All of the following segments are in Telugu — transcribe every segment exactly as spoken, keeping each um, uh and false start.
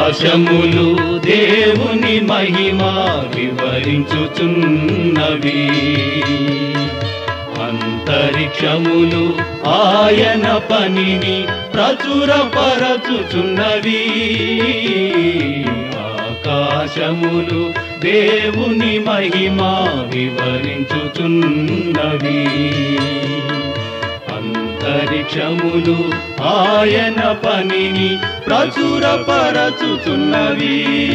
ఆకాశములు దేవుని మహిమ వివరించుచున్నవి, అంతరిక్షములు ఆయన పనిని ప్రచురపరచుచున్నవి. ఆకాశములు దేవుని మహిమ వివరించుచున్నవి, అంతరిక్షములు ఆయన పనిని ప్రచురపరచుచున్నవి.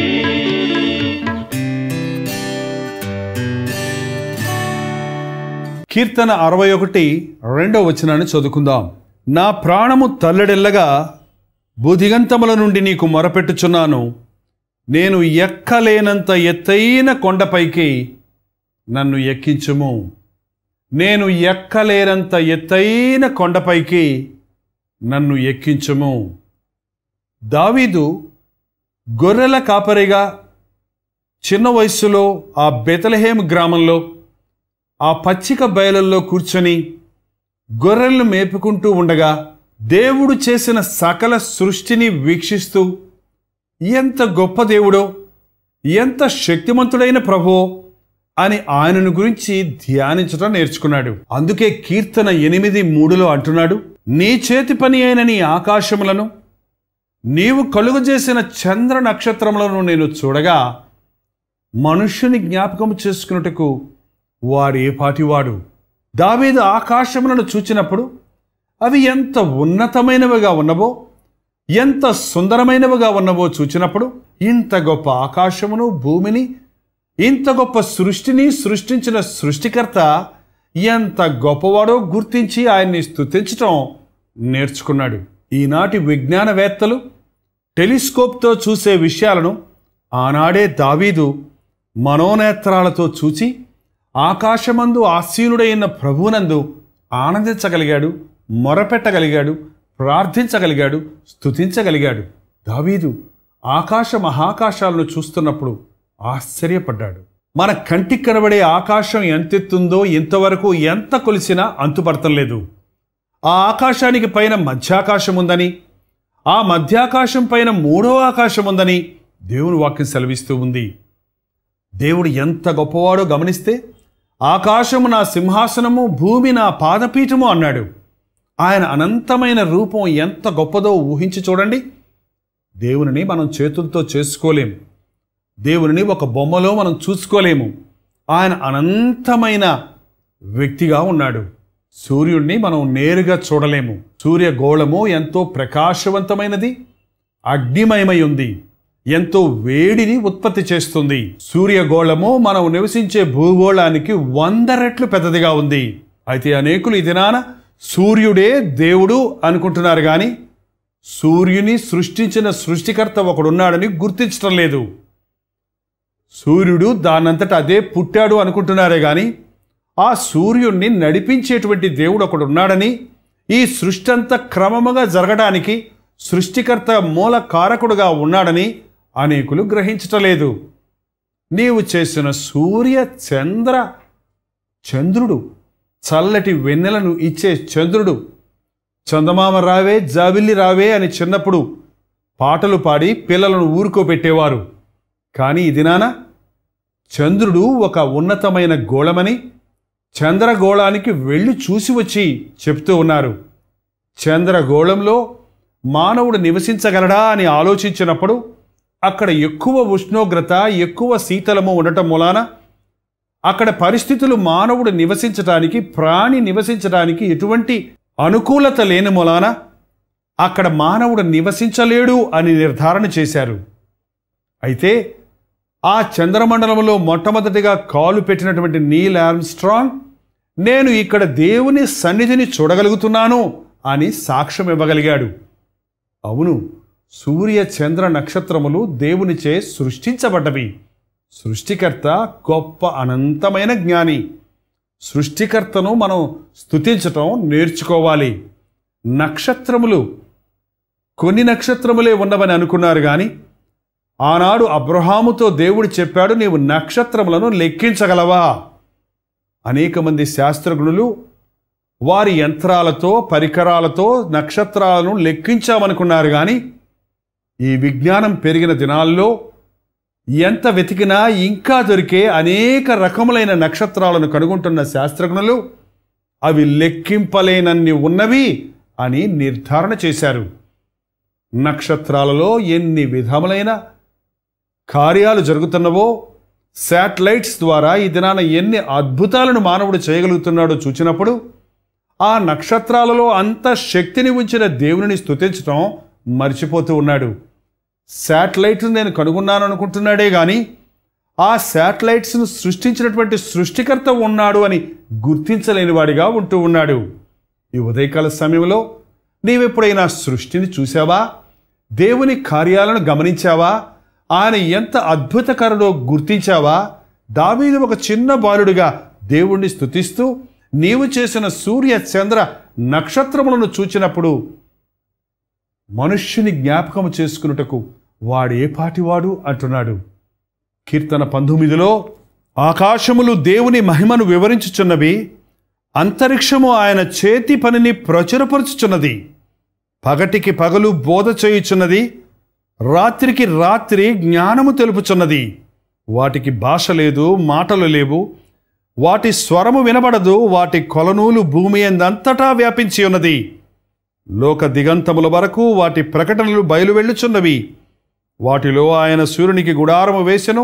కీర్తన అరవై ఒకటి రెండో వచనాన్ని చదువుకుందాం. నా ప్రాణము తల్లడిల్లగా భూదిగంతముల నుండి నీకు మొరపెట్టుచున్నాను. నేను ఎక్కలేనంత ఎత్తైన కొండపైకి నన్ను ఎక్కించుము. నేను ఎక్కలేనంత ఎత్తైన కొండపైకి నన్ను ఎక్కించుము. దావీదు గొర్రెల కాపరిగా చిన్న వయస్సులో ఆ బెతలెహేము గ్రామంలో ఆ పచ్చిక బయలల్లో కూర్చొని గొర్రెలను మేపుకుంటూ ఉండగా దేవుడు చేసిన సకల సృష్టిని వీక్షిస్తూ ఎంత గొప్ప దేవుడో, ఎంత శక్తిమంతుడైన ప్రభువో అని ఆయనను గురించి ధ్యానించడం నేర్చుకున్నాడు. అందుకే కీర్తన ఎనిమిది మూడులో అంటున్నాడు, నీ చేతి పని అయిన నీ ఆకాశములను నీవు కలుగజేసిన చంద్ర నక్షత్రములను నేను చూడగా మనుష్యుని జ్ఞాపకము చేసుకున్నట్టుకు వాడు ఏ పాటివాడు. దావీదు ఆకాశములను చూచినప్పుడు అవి ఎంత ఉన్నతమైనవిగా ఉన్నవో, ఎంత సుందరమైనవిగా ఉన్నవో చూచినప్పుడు ఇంత గొప్ప ఆకాశమును భూమిని ఇంత గొప్ప సృష్టిని సృష్టించిన సృష్టికర్త ఎంత గొప్పవాడో గుర్తించి ఆయన్ని స్తుతించటం నేర్చుకున్నాడు. ఈనాటి విజ్ఞానవేత్తలు టెలిస్కోప్తో చూసే విషయాలను ఆనాడే దావీదు మనోనేత్రాలతో చూచి ఆకాశమందు ఆసీనుడైన ప్రభువునందు ఆనందించగలిగాడు, మొరపెట్టగలిగాడు, ప్రార్థించగలిగాడు, స్తుతించగలిగాడు. దావీదు ఆకాశ మహాకాశాలను చూస్తున్నప్పుడు ఆశ్చర్యపడ్డాడు. మన కంటికి కనబడే ఆకాశం ఎంతెత్తుందో ఇంతవరకు ఎంత కొలిసినా అంతుపడతలేదు. ఆ ఆకాశానికి పైన మధ్యాకాశం ఉందని, ఆ మధ్యాకాశం పైన మూడో ఆకాశం ఉందని దేవుని వాక్యం సెలవిస్తూ ఉంది. దేవుడు ఎంత గొప్పవాడో గమనిస్తే ఆకాశము నా సింహాసనము, భూమి నా పాదపీఠము అన్నాడు. ఆయన అనంతమైన రూపం ఎంత గొప్పదో ఊహించి చూడండి. దేవునిని మనం చేతులతో చేసుకోలేము, దేవునిని ఒక బొమ్మలో మనం చూసుకోలేము. ఆయన అనంతమైన వ్యక్తిగా ఉన్నాడు. సూర్యుడిని మనం నేరుగా చూడలేము. సూర్యగోళము ఎంతో ప్రకాశవంతమైనది, అగ్నిమయమై ఉంది, ఎంతో వేడిని ఉత్పత్తి చేస్తుంది. సూర్యగోళము మనం నివసించే భూగోళానికి వంద రెట్లు పెద్దదిగా ఉంది. అయితే అనేకులు ఈ దినాన సూర్యుడే దేవుడు అనుకుంటున్నారు, కానీ సూర్యుని సృష్టించిన సృష్టికర్త ఒకడున్నాడని గుర్తించటం లేదు. సూర్యుడు దానంతట అదే పుట్టాడు అనుకుంటున్నారే కానీ ఆ సూర్యుణ్ణి నడిపించేటువంటి దేవుడు ఒకడున్నాడని, ఈ సృష్టి అంతా క్రమముగా జరగడానికి సృష్టికర్త మూల కారకుడుగా ఉన్నాడని అనేకులు గ్రహించటలేదు. నీవు చేసిన సూర్య చంద్ర చంద్రుడు, చల్లటి వెన్నెలను ఇచ్చే చంద్రుడు, చందమామ రావే జాబిల్లి రావే అని చిన్నప్పుడు పాటలు పాడి పిల్లలను ఊరుకోబెట్టేవారు. కానీ ఈ దినాన చంద్రుడు ఒక ఉన్నతమైన గోళమని చంద్రగోళానికి వెళ్ళి చూసి వచ్చి చెప్తూ ఉన్నారు. చంద్రగోళంలో మానవుడు నివసించగలడా అని ఆలోచించినప్పుడు అక్కడ ఎక్కువ ఉష్ణోగ్రత, ఎక్కువ శీతలము ఉండటం మూలాన అక్కడ పరిస్థితులు మానవుడు నివసించడానికి, ప్రాణి నివసించడానికి ఎటువంటి అనుకూలత లేని మూలాన అక్కడ మానవుడు నివసించలేడు అని నిర్ధారణ చేశారు. అయితే ఆ చంద్రమండలంలో మొట్టమొదటిగా కాలు పెట్టినటువంటి నీల్ ఆర్మ్స్ట్రాంగ్ నేను ఇక్కడ దేవుని సన్నిధిని చూడగలుగుతున్నాను అని సాక్ష్యం ఇవ్వగలిగాడు. అవును, సూర్య చంద్ర నక్షత్రములు దేవునిచే సృష్టించబడ్డవి. సృష్టికర్త గొప్ప అనంతమైన జ్ఞాని. సృష్టికర్తను మనం స్తుతించటం నేర్చుకోవాలి. నక్షత్రములు కొన్ని నక్షత్రములే ఉన్నవని అనుకున్నారు, కానీ ఆనాడు అబ్రహాముతో దేవుడు చెప్పాడు, నీవు నక్షత్రములను లెక్కించగలవా? అనేక మంది శాస్త్రజ్ఞులు వారి యంత్రాలతో, పరికరాలతో నక్షత్రాలను లెక్కించామనుకున్నారు, కానీ ఈ విజ్ఞానం పెరిగిన దినాల్లో ఎంత వెతికినా ఇంకా దొరికే అనేక రకములైన నక్షత్రాలను కనుగొంటున్న శాస్త్రజ్ఞులు అవి లెక్కింపలేనన్ని ఉన్నవి అని నిర్ధారణ చేశారు. నక్షత్రాలలో ఎన్ని విధములైన కార్యాలు జరుగుతున్నవో, శాటిలైట్స్ ద్వారా ఈ దినాన ఎన్ని అద్భుతాలను మానవుడు చేయగలుగుతున్నాడో చూచినప్పుడు ఆ నక్షత్రాలలో అంత శక్తిని ఉంచిన దేవుని స్తుతించడం మర్చిపోతూ ఉన్నాడు. శాటిలైట్స్ నేను కనుగొన్నాను అనుకుంటున్నాడే కానీ ఆ శాటిలైట్స్ను సృష్టించినటువంటి సృష్టికర్త ఉన్నాడు అని గుర్తించలేని వాడిగా ఉంటూ ఉన్నాడు. ఈ ఉదయకాల సమయంలో నీవెప్పుడైనా సృష్టిని చూసావా? దేవుని కార్యాలను గమనించావా? ఆయన ఎంత అద్భుతకరుడో గుర్తించావా? దావీదు ఒక చిన్న బాలుడిగా దేవుణ్ణి స్తుతిస్తూ నీవు చేసిన సూర్య చంద్ర నక్షత్రములను చూచినప్పుడు మనుష్యుని జ్ఞాపకము చేసుకున్నటకు వాడు ఏ పాటివాడు అంటున్నాడు. కీర్తన పంతొమ్మిదిలో ఆకాశములు దేవుని మహిమను వివరించుచున్నవి, అంతరిక్షము ఆయన చేతి పనిని ప్రచురపరుచుచున్నది. పగటికి పగలు బోధ చేయుచున్నది, రాత్రికి రాత్రి జ్ఞానము తెలుపుచున్నది. వాటికి భాష లేదు, మాటలు లేవు, వాటి స్వరము వినబడదు, వాటి కొలనూలు భూమి అందంతటా వ్యాపించి ఉన్నది. లోక దిగంతముల వరకు వాటి ప్రకటనలు బయలువెళ్ళుచున్నవి. వాటిలో ఆయన సూర్యునికి గుడారము వేసెను,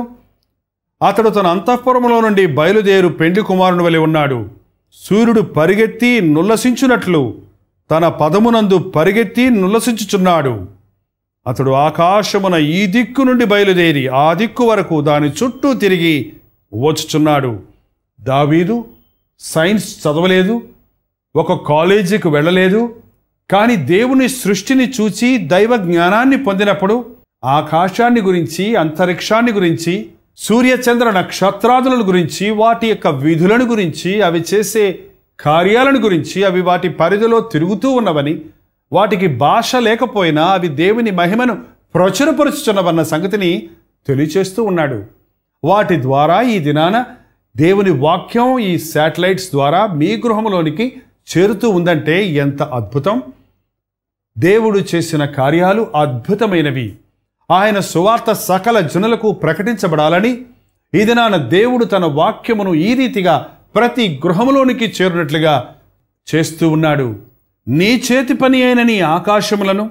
అతడు తన అంతఃపురములో నుండి బయలుదేరు పెండ్లి కుమారుని వలె ఉన్నాడు. సూర్యుడు పరిగెత్తి నుల్లసించునట్లు తన పదమునందు పరిగెత్తి నుల్లసించుచున్నాడు. అతడు ఆకాశమున ఈ దిక్కు నుండి బయలుదేరి ఆ దిక్కు వరకు దాని చుట్టూ తిరిగి వచ్చుచున్నాడు. దావీదు సైన్స్ చదవలేదు, ఒక కాలేజీకి వెళ్ళలేదు, కానీ దేవుని సృష్టిని చూచి దైవ జ్ఞానాన్ని పొందినప్పుడు ఆకాశాన్ని గురించి, అంతరిక్షాన్ని గురించి, సూర్యచంద్ర నక్షత్రాదుల గురించి, వాటి యొక్క విధులను గురించి, అవి చేసే కార్యాలను గురించి, అవి వాటి పరిధిలో తిరుగుతూ ఉన్నవని, వాటికి భాష లేకపోయినా అవి దేవుని మహిమను ప్రచురపరుచుచున్నవన్న సంగతిని తెలియచేస్తూ ఉన్నాడు. వాటి ద్వారా ఈ దినాన దేవుని వాక్యం ఈ శాటిలైట్స్ ద్వారా మీ గృహంలోనికి చేరుతూ ఉందంటే ఎంత అద్భుతం! దేవుడు చేసిన కార్యాలు అద్భుతమైనవి. ఆయన సువార్త సకల జనులకు ప్రకటించబడాలని ఈ దినాన దేవుడు తన వాక్యమును ఈ రీతిగా ప్రతి గృహములోనికి చేరినట్లుగా చేస్తూ ఉన్నాడు. నీ చేతి పని అయిన నీ ఆకాశములను,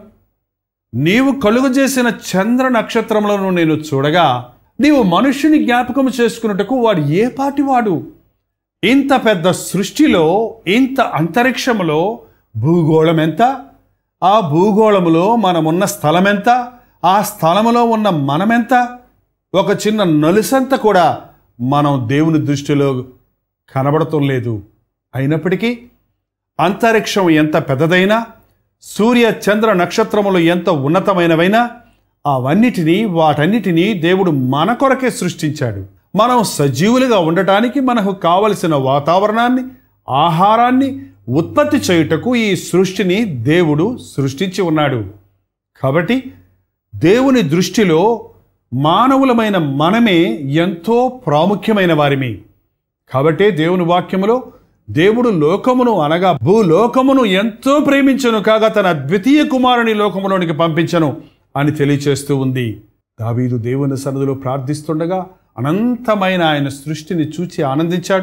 నీవు కలుగు చేసిన చంద్ర నక్షత్రములను నేను చూడగా నీవు మనుష్యుని జ్ఞాపకము చేసుకున్నటకు వాడు ఏ పాటివాడు? ఇంత పెద్ద సృష్టిలో, ఇంత అంతరిక్షములో భూగోళం ఎంత? ఆ భూగోళములో మనమున్న స్థలం ఎంత? ఆ స్థలములో ఉన్న మనమెంత? ఒక చిన్న నలుసంత కూడా మనం దేవుని దృష్టిలో కనబడటం లేదు. అయినప్పటికీ అంతరిక్షం ఎంత పెద్దదైనా, సూర్య చంద్ర నక్షత్రములు ఎంత ఉన్నతమైనవైనా అవన్నిటినీ వాటన్నిటినీ దేవుడు మన కొరకే సృష్టించాడు. మనం సజీవులుగా ఉండటానికి మనకు కావలసిన వాతావరణాన్ని, ఆహారాన్ని ఉత్పత్తి చేయుటకు ఈ సృష్టిని దేవుడు సృష్టించి ఉన్నాడు. కాబట్టి దేవుని దృష్టిలో మానవులమైన మనమే ఎంతో ప్రాముఖ్యమైన వారిమి. కాబట్టే దేవుని వాక్యములో దేవుడు లోకమును అనగా భూలోకమును ఎంతో ప్రేమించను కాగా తన ద్వితీయ కుమారుని లోకములోనికి పంపించను అని తెలియచేస్తూ ఉంది. దావీదు దేవుని సన్నిధిలో ప్రార్థిస్తుండగా అనంతమైన ఆయన సృష్టిని చూచి ఆనందించాడు.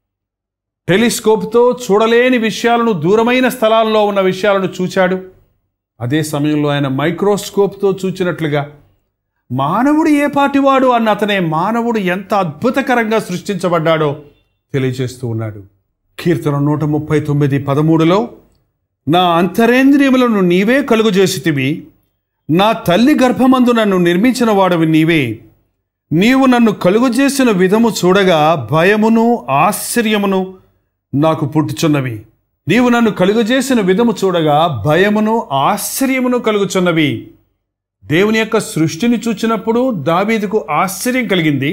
టెలిస్కోప్తో చూడలేని విషయాలను, దూరమైన స్థలాల్లో ఉన్న విషయాలను చూచాడు. అదే సమయంలో ఆయన మైక్రోస్కోప్తో చూచినట్లుగా మానవుడు ఏ పాటివాడు అన్న అతనే మానవుడు ఎంత అద్భుతకరంగా సృష్టించబడ్డాడో తెలియజేస్తూ ఉన్నాడు. కీర్తన నూట ముప్పై తొమ్మిది పదమూడులో నా అంతరేంద్రియములను నీవే కలుగు చేసితివి, నా తల్లి గర్భమందు నన్ను నిర్మించిన వాడవి నీవే. నీవు నన్ను కలుగు చేసిన విధము చూడగా భయమును ఆశ్చర్యమును నాకు పుట్టుచున్నవి. నీవు నన్ను కలుగజేసిన విధము చూడగా భయమును ఆశ్చర్యమును కలుగుచున్నవి. దేవుని యొక్క సృష్టిని చూచినప్పుడు దావీదుకు ఆశ్చర్యం కలిగింది.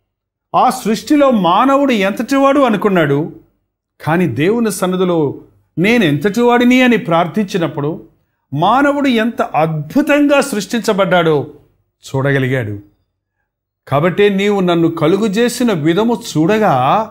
ఆ సృష్టిలో మానవుడు ఎంతటివాడు అనుకున్నాడు. కానీ దేవుని సన్నిధిలో నేను ఎంతటివాడిని అని ప్రార్థించినప్పుడు మానవుడు ఎంత అద్భుతంగా సృష్టించబడ్డాడో చూడగలిగాడు. కాబట్టి నీవు నన్ను కలుగు చేసిన విధము చూడగా,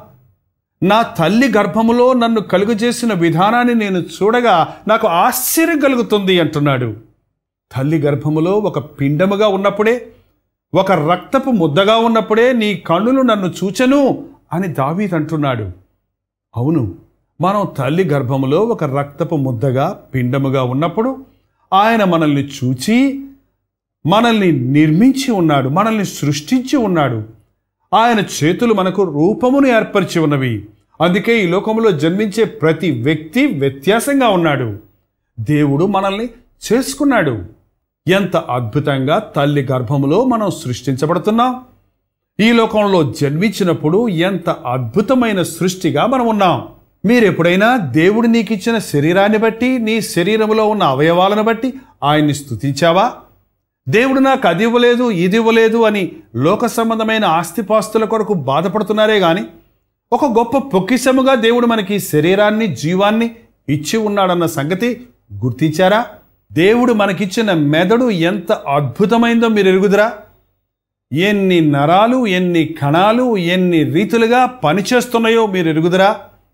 నా తల్లి గర్భములో నన్ను కలుగు చేసిన విధానాన్ని నేను చూడగా నాకు ఆశ్చర్యం కలుగుతుంది అంటున్నాడు. తల్లి గర్భములో ఒక పిండముగా ఉన్నప్పుడే, ఒక రక్తపు ముద్దగా ఉన్నప్పుడే నీ కన్నులు నన్ను చూచెను అని దావీదు అంటున్నాడు. అవును, మనం తల్లి గర్భములో ఒక రక్తపు ముద్దగా పిండముగా ఉన్నప్పుడు ఆయన మనల్ని చూచి మనల్ని నిర్మించి ఉన్నాడు, మనల్ని సృష్టించి ఉన్నాడు. ఆయన చేతులు మనకు రూపమును ఏర్పరిచి ఉన్నవి. అందుకే ఈ లోకంలో జన్మించే ప్రతి వ్యక్తి వ్యత్యాసంగా ఉన్నాడు. దేవుడు మనల్ని చేసుకున్నాడు. ఎంత అద్భుతంగా తల్లి గర్భములో మనం సృష్టించబడుతున్నాం. ఈ లోకంలో జన్మించినప్పుడు ఎంత అద్భుతమైన సృష్టిగా మనం ఉన్నాం. మీరు ఎప్పుడైనా దేవుడు నీకు ఇచ్చిన శరీరాన్ని బట్టి, నీ శరీరంలో ఉన్న అవయవాలను బట్టి ఆయన్ని స్తుతించావా? దేవుడు నాకు అది ఇవ్వలేదు, ఇది ఇవ్వలేదు అని లోక సంబంధమైన ఆస్తిపాస్తుల కొరకు బాధపడుతున్నారే గాని ఒక గొప్ప పొక్కిసముగా దేవుడు మనకి శరీరాన్ని, జీవాన్ని ఇచ్చి ఉన్నాడన్న సంగతి గుర్తించారా? దేవుడు మనకిచ్చిన మెదడు ఎంత అద్భుతమైందో మీరు ఎరుగుదురా? ఎన్ని నరాలు, ఎన్ని కణాలు, ఎన్ని రీతులుగా పనిచేస్తున్నాయో మీరు ఎరుగుదురా?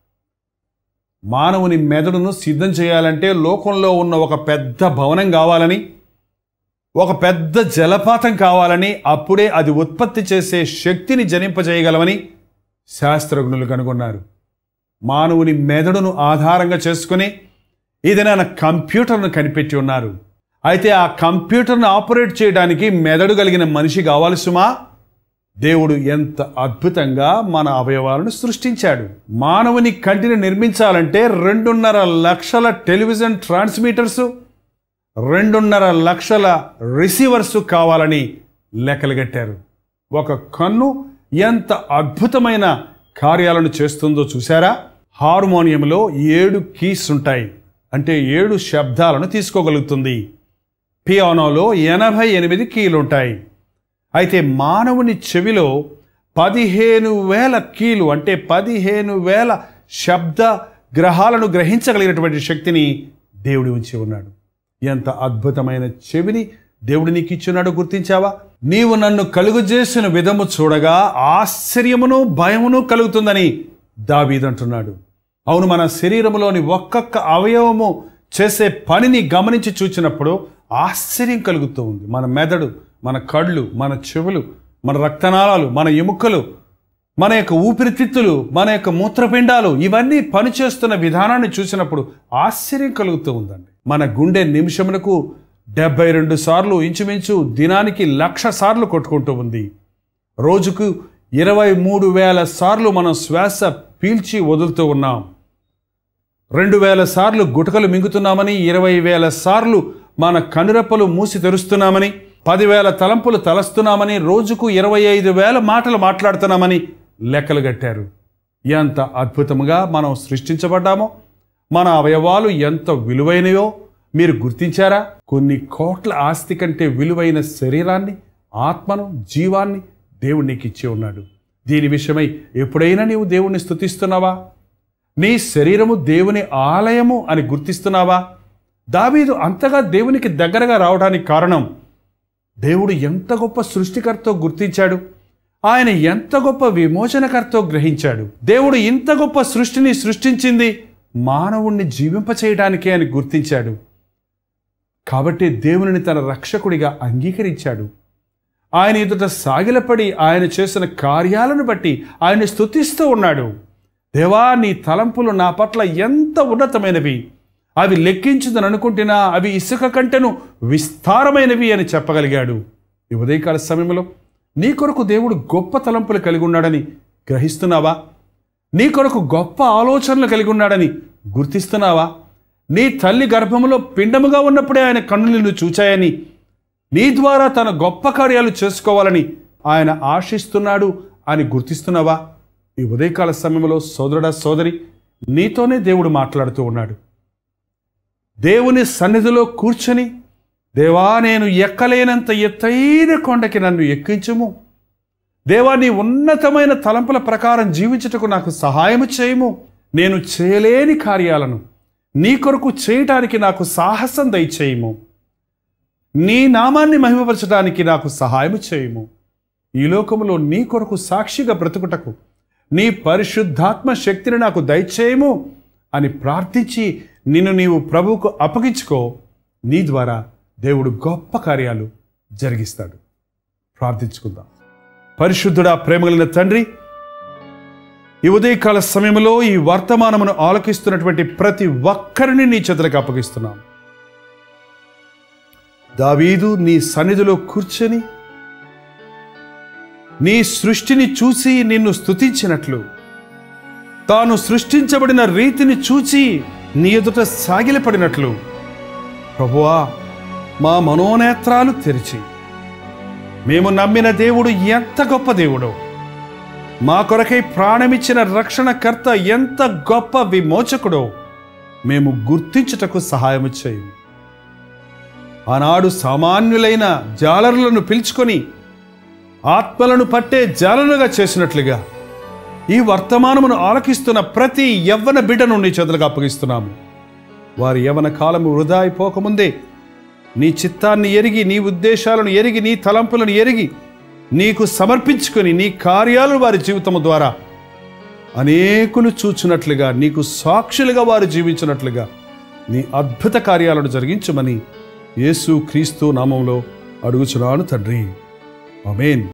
మానవుని మెదడును సిద్ధం చేయాలంటే లోకంలో ఉన్న ఒక పెద్ద భవనం కావాలని, ఒక పెద్ద జలపాతం కావాలని, అప్పుడే అది ఉత్పత్తి చేసే శక్తిని జనింపజేయగలమని శాస్త్రజ్ఞులు కనుగొన్నారు. మానవుని మెదడును ఆధారంగా చేసుకుని ఏదైనా కంప్యూటర్ను కనిపెట్టి ఉన్నారు. అయితే ఆ కంప్యూటర్ను ఆపరేట్ చేయడానికి మెదడు కలిగిన మనిషి కావాలి సుమా. దేవుడు ఎంత అద్భుతంగా మన అవయవాలను సృష్టించాడు. మానవుని కంటిని నిర్మించాలంటే రెండున్నర లక్షల టెలివిజన్ ట్రాన్స్మిటర్సు, రెండున్నర లక్షల రిసీవర్స్ కావాలని లెక్కలు కట్టారు. ఒక కన్ను ఎంత అద్భుతమైన కార్యాలను చేస్తుందో చూసారా? హార్మోనియంలో ఏడు కీస్ ఉంటాయి, అంటే ఏడు శబ్దాలను తీసుకోగలుగుతుంది. పియానోలో ఎనభై ఎనిమిది కీలుంటాయి. అయితే మానవుని చెవిలో పదిహేను వేల కీలు, అంటే పదిహేను వేల శబ్ద గ్రహాలను గ్రహించగలిగినటువంటి శక్తిని దేవుడు ఉంచి ఉన్నాడు. ఎంత అద్భుతమైన చెవిని దేవుడు నీకు ఇచ్చున్నాడో గుర్తించావా? నీవు నన్ను కలుగు చేసిన విధము చూడగా ఆశ్చర్యమును భయమును కలుగుతుందని దావీదు అంటున్నాడు. అవును, మన శరీరంలోని ఒక్కొక్క అవయవము చేసే పనిని గమనించి చూచినప్పుడు ఆశ్చర్యం కలుగుతూ ఉంది. మన మెదడు, మన కళ్ళు, మన చెవులు, మన రక్తనాళాలు, మన ఎముకలు, మన యొక్క ఊపిరితిత్తులు, మన యొక్క మూత్రపిండాలు ఇవన్నీ పనిచేస్తున్న విధానాన్ని చూసినప్పుడు ఆశ్చర్యం కలుగుతూ ఉందండి. మన గుండె నిమిషములకు డెబ్బై రెండు సార్లు, ఇంచుమించు దినానికి లక్ష సార్లు కొట్టుకుంటూ ఉంది. రోజుకు ఇరవై మూడు వేల సార్లు మనం శ్వాస పీల్చి వదులుతూ ఉన్నాం. రెండు వేల సార్లు గుటకలు మింగుతున్నామని, ఇరవై వేల సార్లు మన కనురెప్పలు మూసి తెరుస్తున్నామని, పదివేల తలంపులు తలస్తున్నామని, రోజుకు ఇరవై ఐదు వేల మాటలు మాట్లాడుతున్నామని లెక్కలు కట్టారు. ఎంత అద్భుతంగా మనం సృష్టించబడ్డామో, మన అవయవాలు ఎంత విలువైనయో మీరు గుర్తించారా? కొన్ని కోట్ల ఆస్తి కంటే విలువైన శరీరాన్ని, ఆత్మను, జీవాన్ని దేవుడు నీకు ఇచ్చి ఉన్నాడు. దీని విషయమై ఎప్పుడైనా నీవు దేవుణ్ణి స్తుతిస్తున్నావా? నీ శరీరము దేవుని ఆలయము అని గుర్తిస్తున్నావా? దావీదు అంతగా దేవునికి దగ్గరగా రావడానికి కారణం దేవుడు ఎంత గొప్ప సృష్టికర్తో గుర్తించాడు. ఆయన ఎంత గొప్ప విమోచనకర్తో గ్రహించాడు. దేవుడు ఇంత గొప్ప సృష్టిని సృష్టించింది మానవుణ్ణి జీవింపచేయడానికే అని గుర్తించాడు. కాబట్టి దేవునిని తన రక్షకుడిగా అంగీకరించాడు. ఆయన ఎదుట సాగిలపడి ఆయన చేసిన కార్యాలను బట్టి ఆయన స్తుతిస్తూ ఉన్నాడు. దేవా, నీ తలంపులు నా పట్ల ఎంత ఉన్నతమైనవి, అవి లెక్కించుదని అనుకుంటున్నా అవి ఇసుక కంటెను విస్తారమైనవి అని చెప్పగలిగాడు. ఈ ఉదయకాల సమయంలో నీ కొరకు దేవుడు గొప్ప తలంపులు కలిగి ఉన్నాడని గ్రహిస్తున్నావా? నీ కొరకు గొప్ప ఆలోచనలు కలిగి ఉన్నాడని గుర్తిస్తున్నావా? నీ తల్లి గర్భములో పిండముగా ఉన్నప్పుడే ఆయన కన్నులు నిన్ను చూచాయని, నీ ద్వారా తన గొప్ప కార్యాలు చేసుకోవాలని ఆయన ఆశిస్తున్నాడు అని గుర్తిస్తున్నావా? ఈ ఉదయకాల సమయంలో సోదరుడా, సోదరి, నీతోనే దేవుడు మాట్లాడుతూ ఉన్నాడు. దేవుని సన్నిధిలో కూర్చొని, దేవా, నేను ఎక్కలేనంత ఎత్తైన కొండకి నన్ను ఎక్కించుము, దేవా, నీ ఉన్నతమైన తలంపుల ప్రకారం జీవించుటకు నాకు సహాయము చేయము, నేను చేయలేని కార్యాలను నీ కొరకు చేయటానికి నాకు సాహసం దయచేయము, నీ నామాన్ని మహిమపరచడానికి నాకు సహాయము చేయము, ఈ లోకములో నీ కొరకు సాక్షిగా బ్రతుకుటకు నీ పరిశుద్ధాత్మ శక్తిని నాకు దయచేయము అని ప్రార్థించి నిన్ను నీవు ప్రభువుకు అప్పగించుకో. నీ ద్వారా దేవుడు గొప్ప కార్యాలు జరిగిస్తాడు. ప్రార్థించుకుందాం. పరిశుద్ధుడా, ప్రేమగలిగిన తండ్రి, ఈ ఉదయకాల సమయంలో ఈ వర్తమానమును ఆలకిస్తున్నటువంటి ప్రతి ఒక్కరిని నీ చేతులకు అప్పగిస్తున్నాం. దావీదు నీ సన్నిధిలో కూర్చొని నీ సృష్టిని చూసి నిన్ను స్తుతించినట్లు, తాను సృష్టించబడిన రీతిని చూచి నీ ఎదుట సాగిలపడినట్లు, ప్రభువా, మా మనోనేత్రాలు తెరిచి మేము నమ్మిన దేవుడు ఎంత గొప్ప దేవుడో, మా కొరకై ప్రాణమిచ్చిన రక్షణకర్త ఎంత గొప్ప విమోచకుడో మేము గుర్తించుటకు సహాయము చేయి. ఆనాడు సామాన్యులైన జాలరులను పిలుచుకొని ఆత్మలను పట్టే జాలరులుగా చేసినట్లుగా ఈ వర్తమానమును ఆలకిస్తున్న ప్రతి యవ్వన బిడ్డను నీ చేతులకు అప్పగిస్తున్నాము. వారి యవ్వన కాలము వృధా అయిపోకముందే నీ చిత్తాన్ని ఎరిగి, నీ ఉద్దేశాలను ఎరిగి, నీ తలంపులను ఎరిగి నీకు సమర్పించుకొని నీ కార్యాలు వారి జీవితము ద్వారా అనేకులు చూచున్నట్లుగా, నీకు సాక్షులుగా వారు జీవించినట్లుగా నీ అద్భుత కార్యాలను జరిగించమని యేసు క్రీస్తు నామములో అడుగుచున్నాను తండ్రి. ఆమేన్.